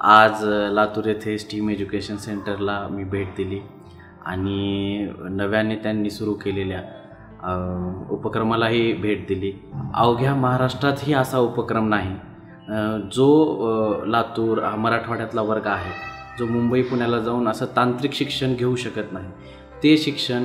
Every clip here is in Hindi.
आज लातूर येथे स्टीम एज्युकेशन सेंटरला मी भेट दिली आणि नव्याने त्यांनी सुरू केलेल्या उपक्रमालाही भेट दिली। अवघ्या महाराष्ट्रातही असा उपक्रम नाही जो लातूर मराठवाड्यातला वर्ग आहे जो मुंबई पुण्याला जाऊन असं तांत्रिक शिक्षण घेऊ शकत नाही। ते शिक्षण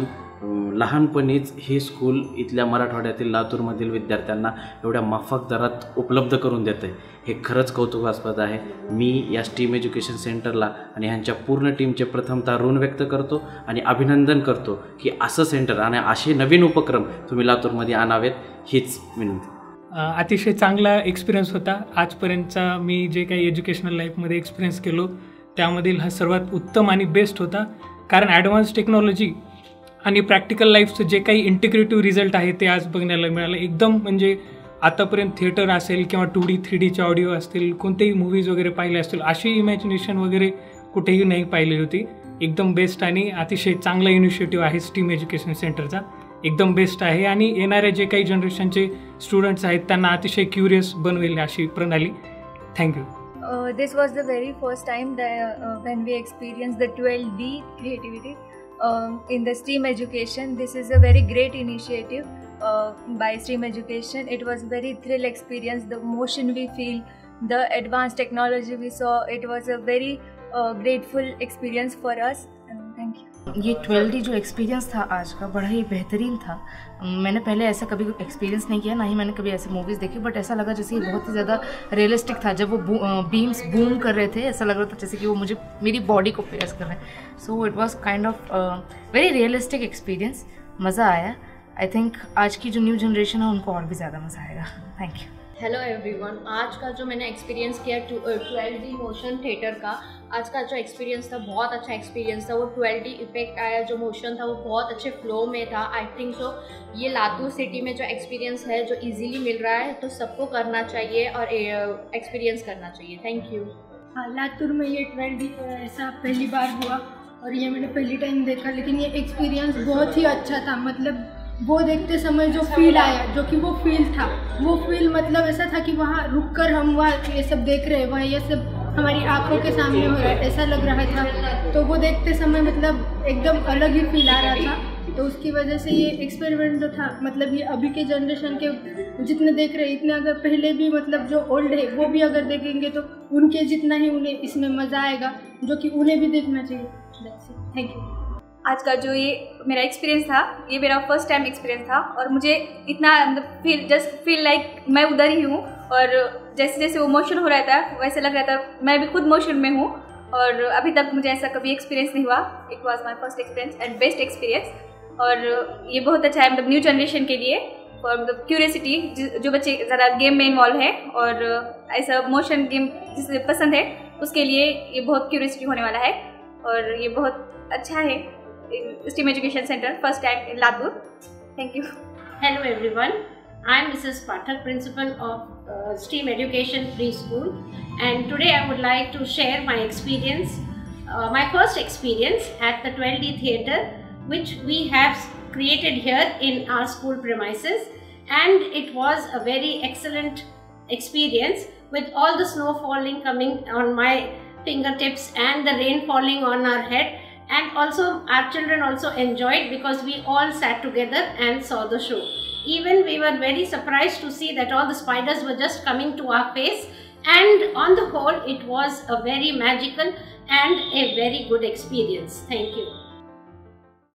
लहानपणीच हे स्कूल इथल्या मराठवाड्यातील लातूरमधील विद्यार्थ्यांना एवढ्या माफक दरात उपलब्ध करून देते, हे खरंच कौतुकास्पद आहे। मी या स्टीम एज्युकेशन सेंटरला आणि ह्यांच्या पूर्ण टीमचे प्रथमतः ऋण व्यक्त करतो आणि अभिनंदन करतो की असं सेंटर आणि असे नवीन उपक्रम तुम्ही लातूरमध्ये आणावेत, हीच विनंती। अतिशय चांगला एक्सपिरियन्स होता। आजपर्यंतचा मी जे काही एज्युकेशनल लाईफमध्ये एक्सपिरियन्स केलो त्यामधील हा सर्वात उत्तम आणि बेस्ट होता, कारण ॲडव्हान्स टेक्नॉलॉजी आणि प्रॅक्टिकल लाईफचं जे काही इंटिग्रेटिव्ह रिझल्ट आहे ते आज बघण्याला मिळालं। एकदम म्हणजे आतापर्यंत थिएटर असेल किंवा 2D 3Dचे ऑडिओ असतील, कोणतेही मूवीज वगैरे पाहिले असतील, अशी इमॅजिनेशन वगैरे कुठेही नाही पाहिली होती। एकदम बेस्ट आणि अतिशय चांगला इनिशिएटिव्ह आहे स्टीम एज्युकेशन सेंटरचा, एकदम बेस्ट आहे आणि येणाऱ्या जे काही जनरेशनचे स्टुडंट्स आहेत त्यांना अतिशय क्युरियस बनवेल अशी प्रणाली। Thank you. This was the very first time that when we experienced the 12D creativity in the STEAM education. This is a very great initiative by STEAM education. It was very thrill experience. The motion we feel, the advanced technology we saw, it was a very grateful experience for us. Thank you. ये 12D जो एक्सपीरियंस था आज का बड़ा ही बेहतरीन था। मैंने पहले ऐसा कभी एक्सपीरियंस नहीं किया, ना ही मैंने कभी ऐसे मूवीज़ देखी, बट ऐसा लगा जैसे ये बहुत ही ज़्यादा रियलिस्टिक था। जब वो बीम्स बूम कर रहे थे ऐसा लग रहा था जैसे कि वो मुझे मेरी बॉडी को प्रेस कर रहे हैं। So it was kind of very realistic experience. मज़ा आया। आई थिंक आज की जो न्यू जनरेशन है उनको और भी ज़्यादा मज़ा आएगा। Thank you. हेलो एवरीवन, आज का जो मैंने एक्सपीरियंस किया 12D मोशन थिएटर का, आज का जो एक्सपीरियंस था बहुत अच्छा एक्सपीरियंस था। वो 12D इफेक्ट आया, जो मोशन था वो बहुत अच्छे फ्लो में था। आई थिंक सो ये लातूर सिटी में जो एक्सपीरियंस है जो इजीली मिल रहा है तो सबको करना चाहिए और एक्सपीरियंस करना चाहिए। Thank you. हाँ, लातूर में ये 12D ऐसा पहली बार हुआ और ये मैंने पहली टाइम देखा, लेकिन ये एक्सपीरियंस बहुत ही अच्छा था। मतलब वो देखते समय जो फील आया, जो कि वो फील था, वो फील मतलब ऐसा था कि वहाँ रुककर हम वहाँ ये सब देख रहे हैं, वहाँ ये सब हमारी आंखों के सामने हो रहा है, ऐसा लग रहा था। तो वो देखते समय मतलब एकदम अलग ही फील आ रहा था। तो उसकी वजह से ये एक्सपेरिमेंट जो था, मतलब ये अभी के जनरेशन के जितने देख रहे हैं इतने अगर पहले भी मतलब जो ओल्ड है वो भी अगर देखेंगे तो उनके जितना ही उन्हें इसमें मज़ा आएगा, जो कि उन्हें भी देखना चाहिए। Thank you. आज का जो ये मेरा एक्सपीरियंस था, ये मेरा फर्स्ट टाइम एक्सपीरियंस था और मुझे इतना मतलब फील लाइक मैं उधर ही हूँ और जैसे जैसे वो मोशन हो रहा था वैसे लग रहा था मैं भी खुद मोशन में हूँ। और अभी तक मुझे ऐसा कभी एक्सपीरियंस नहीं हुआ। It was my first experience and best experience. और ये बहुत अच्छा है मतलब न्यू जनरेशन के लिए, और मतलब क्यूरियसिटी जो बच्चे ज़्यादा गेम में इन्वॉल्व है और ऐसा मोशन गेम जिसे पसंद है उसके लिए ये बहुत क्यूरियसिटी होने वाला है और ये बहुत अच्छा है। STEAM Education Center, first time in Latur. Thank you. Hello everyone, I am Mrs. Pathak, principal of STEAM Education Preschool, and today I would like to share my experience, my first experience at the 12D theatre, which we have created here in our school premises, and it was a very excellent experience with all the snow falling coming on my fingertips and the rain falling on our head. And also our children also enjoyed because we all sat together and saw the show. Even we were very surprised to see that all the spiders were just coming to our face, and on the whole it was a very magical and a very good experience. Thank you.